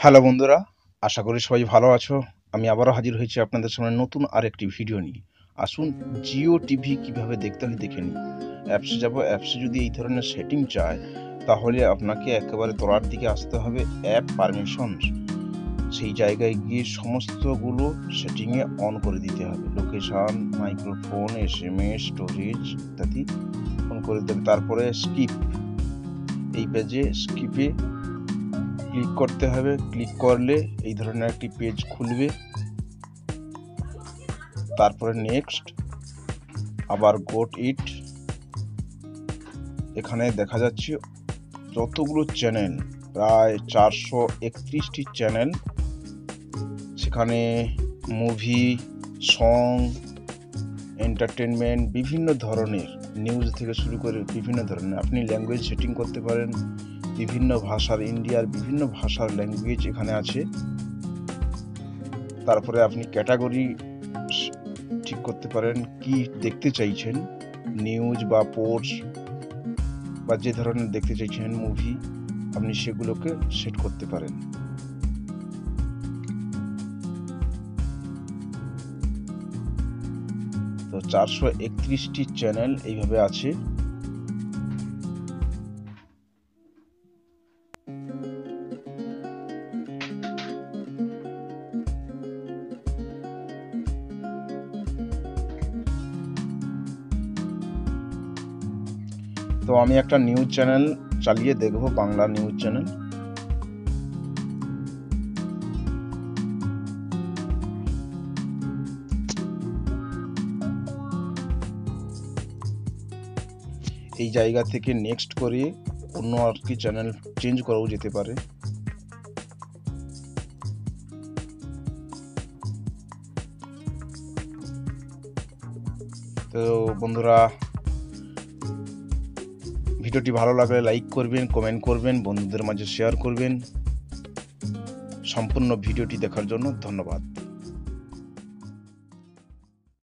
Hello বন্ধুরা, আশা করি সবাই ভালো আছো। আমি আবারও হাজির হয়েছি আপনাদের সামনে নতুন আরেকটি ভিডিও নিয়ে। আসুন জিও টিভি কিভাবে দেখতে হয় দেখে নিই। অ্যাপসে যাব। অ্যাপসে যদি এই ধরনের সেটিং চায় তাহলে আপনাকে একেবারে তলার দিকে আসতে হবে অ্যাপ পারমিশনস। সেই জায়গায় গিয়ে সমস্তগুলো সেটিংয়ে অন করে দিতে হবে। লোকেশান, মাইক্রোফোন, SMS, স্টোরেজ ইত্যাদি অন করে দিতে হবে। তারপরে স্কিপ, এই পেজে স্কিপে ক্লিক করতে হবে। ক্লিক করলে এই ধরনের একটি পেজ খুলবে। তারপরে নেক্সট, আবার গোট ইট। এখানে দেখা যাচ্ছে যতগুলো চ্যানেল, প্রায় 431টি চ্যানেল। সেখানে মুভি, সং, এন্টারটেনমেন্ট, বিভিন্ন ধরনের নিউজ থেকে শুরু করে বিভিন্ন ধরনের আপনি ল্যাঙ্গুয়েজ সেটিং করতে পারেন। বিভিন্ন ভাষার, ইন্ডিয়ার বিভিন্ন ভাষার ল্যাঙ্গুয়েজ এখানে আছে। তারপরে আপনি ক্যাটাগরি ঠিক করতে পারেন, কি দেখতে চাইছেন, নিউজ বা স্পোর্টস বা যে ধরনের দেখতে চাইছেন মুভি, আপনি সেগুলোকে সেট করতে পারেন। তো 431টি চ্যানেল এইভাবে আছে। তো আমি একটা নিউজ চ্যানেল চালিয়ে দেখব, বাংলা নিউজ চ্যানেল। এই জায়গা থেকে নেক্সট করে অন্য আর কি চ্যানেল চেঞ্জ করাও যেতে পারে। তো বন্ধুরা, ভিডিওটি ভালো লাগলে লাইক করবেন, কমেন্ট করবেন, বন্ধুদের মাঝে শেয়ার করবেন। সম্পূর্ণ ভিডিওটি দেখার জন্য ধন্যবাদ।